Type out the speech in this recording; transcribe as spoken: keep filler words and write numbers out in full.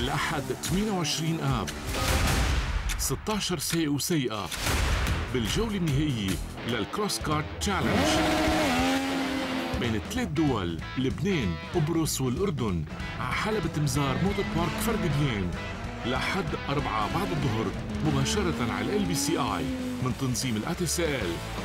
لأحد ثمانية وعشرين آب ستة عشر سائق وسيقة بالجولة النهائية للكروس كارت تشالنج بين ثلاث دول، لبنان، قبرص والأردن، على حلبة مزار موتور بارك فرد بيان لحد أربعة بعد الظهر مباشرة على ال إل بي سي آي من تنظيم ال إيه تي إس إل.